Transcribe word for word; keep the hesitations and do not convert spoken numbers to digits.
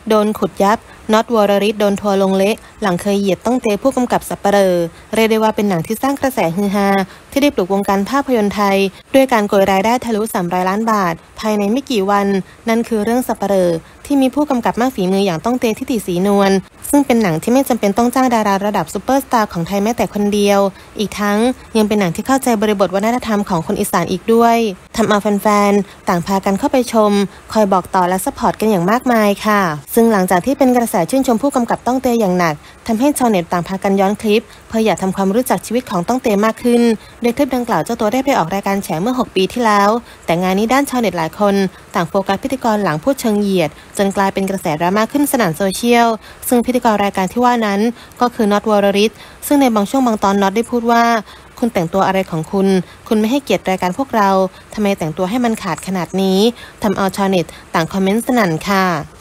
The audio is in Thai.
โดนขุดยับน็อตวรริศโดนทัวลงเละหลังเคยเหยียบต้องเตะผู้กำกับสัปเหร่อเรียกได้ว่าเป็นหนังที่สร้างกระแสฮือฮาที่ได้ปลุกวงการภาพยนตร์ไทยด้วยการโกยรายได้ทะลุสามร้อยล้านบาทภายในไม่กี่วันนั่นคือเรื่องสัปเหร่อที่มีผู้กำกับมากฝีมืออย่างต้องเตทิติศรีนวลซึ่งเป็นหนังที่ไม่จำเป็นต้องจ้างดาราระดับซุปเปอร์สตาร์ของไทยแม้แต่คนเดียวอีกทั้งยังเป็นหนังที่เข้าใจบริบทวัฒนธรรมของคนอีสานอีกด้วยทำเอาแฟนๆต่างพากันเข้าไปชมคอยบอกต่อและซัพพอร์ตกันอย่างมากมายค่ะซึ่งหลังจากที่เป็นกระแสชื่นชมผู้กำกับต้องเตอย่างหนักทำให้ชาวเน็ตต่างพากันย้อนคลิปเพื่ออยากทำความรู้จักชีวิตของต้องเตมากขึ้นโดยคลิปดังกล่าวเจ้าตัวได้ไปออกรายการแฉเมื่อหกปีที่แล้วแต่งานนี้ด้านชาวเน็ตหลายคนต่างโฟกัสพิธีกรหลังพูดเชิงเหยียดจนกลายเป็นกระแสดราม่าขึ้นสนั่นโซเชียลซึ่งพิธีกรรายการที่ว่านั้นก็คือน็อตวรริศซึ่งในบางช่วงบางตอนน็อตได้พูดว่าคุณแต่งตัวอะไรของคุณคุณไม่ให้เกียรติรายการพวกเราทำไมแต่งตัวให้มันขาดขนาดนี้ทำเอาชาวเน็ตต่างคอมเมนต์สนั่นค่ะ